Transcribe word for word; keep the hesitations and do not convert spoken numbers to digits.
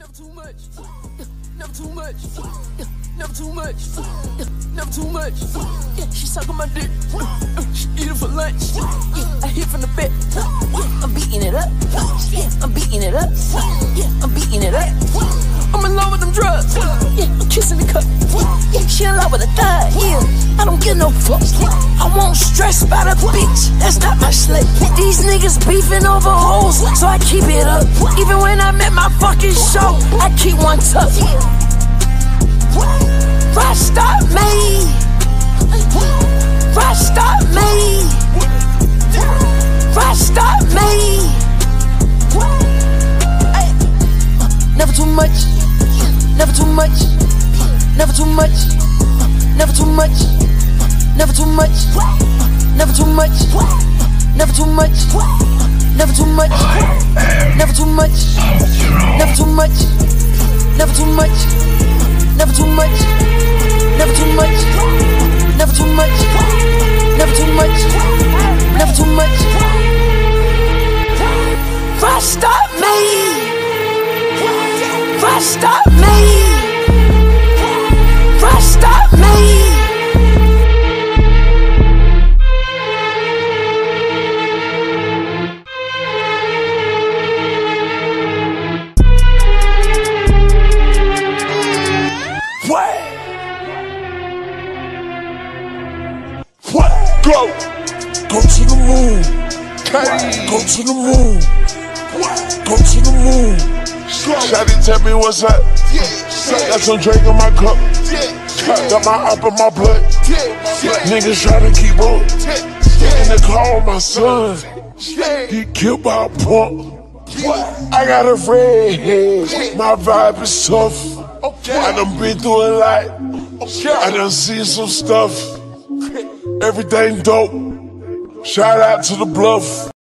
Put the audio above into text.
Never too much. Never too much. Never too much. Never too much. She sucking my dick. She eat it for lunch. I hit from the back. I'm beating it up. I'm beating it up. I'm beating it up. I'm in love with them drugs. I'm kissing the cup. She in love with a thug. I don't give no fuck. I won't stress about a bitch. That's not my slut. These niggas beefing over hoes, so I keep it up. Even when I'm at my fucking show, I keep one tough. Rasta me. Rasta me. Rasta me. Never too much. Never too much. Never too much. Never too much. Never too much. Never too much. Never too much. Never too much. Never too much. Never too much. Never too much. Never too much. Never too much. Never too much. Never too much. Never too much. Rasta me. Rasta me. Rasta me. What? What? Go! Go to the moon. Hey. Go to the moon. What? Go to the moon. Shawty tell me what's up. Yeah. Got some drink in my cup. Yeah. Got my up in my blood. Yeah. Niggas try to keep up. In the car with my son. He killed by a pump. What? I got a friend. My vibe is tough. I done been through a lot. I done seen some stuff. Everything dope. Shout out to the Bluff.